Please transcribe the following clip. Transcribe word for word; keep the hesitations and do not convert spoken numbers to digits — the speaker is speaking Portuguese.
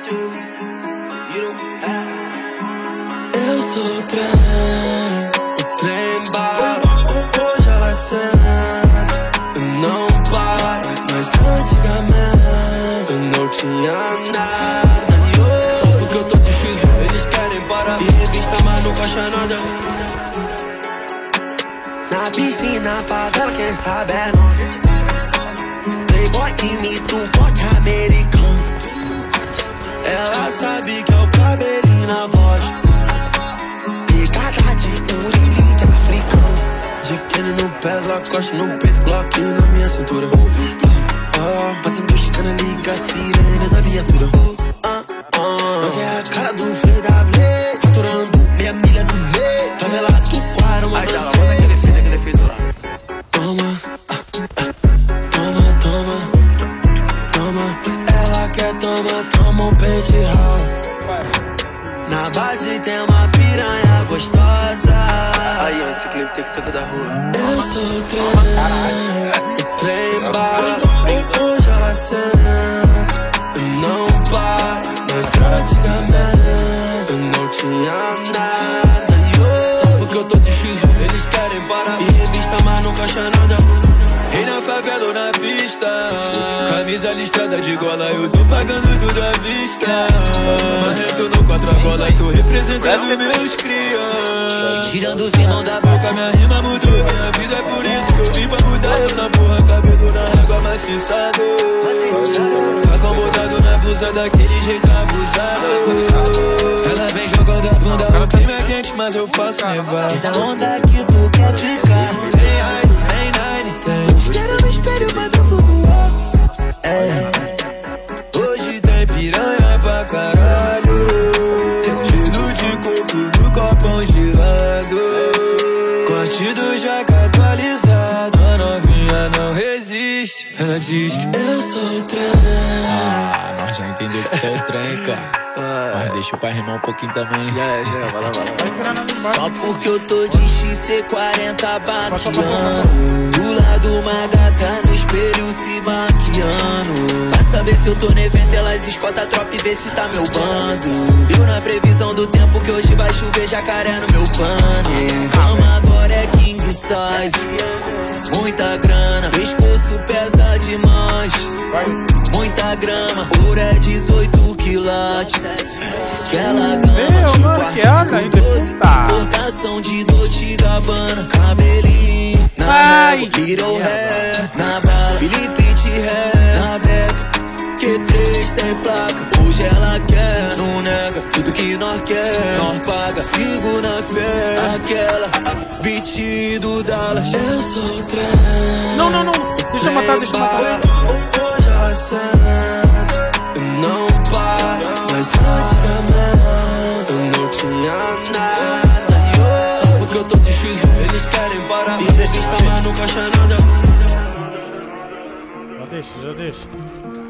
Eu sou o trem, o trem bala. Hoje ela sente, eu não paro. Mas antigamente eu não tinha nada. Só porque eu tô de X um, eles querem parar. E revista, mas nunca acha nada. Na piscina, favela, quem sabe é nós. Playboy imita o bote americano. Ela sabe que é o cabelinho na voz. Pegada de urilinho de africano. De Kenny no pé, Lacoste no peito, bloquinho na minha cintura. Oh, fazendo escana, liga a sirene da viatura. Oh, oh, mas é a cara do Frei W, faturando meia milha no meio. Favela do Quara, uma francês. Bota aquele efeito, aquele efeito lá. Toma, ah, ah, toma, toma, toma. Ela quer toma, toma um pente ralo. Na base tem uma piranha gostosa. Aí, esse clipe tem que ser da rua. Eu sou o trem, o trem bala. Hoje ela sente, eu não paro. Mas antigamente eu não tinha nada. Só porque eu tô de X um, eles querem parar. E revista, mas nunca acha nada. Rei na favela ou na pista, camisa listrada de gola, eu tô pagando tudo à vista. Marrento no quatro a bola, tô representando meus crias. Tirando os irmãos da boca, minha rima mudou. Minha vida é por isso que eu vim pra mudar essa porra. Cabelo na régua maciçado, facão botado na blusa daquele jeito abusado. Ela vem jogando a bunda, o clima é quente, mas eu faço nevar. Diz a onda que tu quer ficar. Tem ice, tem nine, tem. Quero um espelho pra tu flutuar. É. Hoje tem piranha pra caralho. Gelo de coco no copão gelado. Contido já que atualizado. A novinha não resiste. Ela diz que eu sou o trem. Ah, nós já entendeu que tu é o trem, cara. Mas deixa o pai rimar um pouquinho também. É, já, vai lá, vai lá. Só porque eu tô de X C quarenta baqueando. Do lado uma gata no espelho se maquiando. Pra saber se eu tô no evento, elas escolta a tropa e vê se tá meu bando. Eu na previsão do tempo que hoje vai chover jacaré no meu pano. Cama agora é king size. Muita grana, pescoço pesa demais. Muita grama, ouro é dezoito quilates. Aquela gama de quartinho doce, importação de Dolce Gabbana. Cabelinho na régua, Little Hair na bala, Felipe T-Hair na beca. Q três sem placa, hoje ela quer, não nega. Tudo que nós quer, nós paga. Sigo na fé, aquela beat do Dallas. Eu sou o trem. Não, não, não, deixa eu matar, deixa eu matar. Hoje ela sente, eu não paro. Mas antigamente eu não tinha nada. Só porque eu tô de X um, eles querem parar. E revista, mas nunca acha nada. Já deixa, já deixa.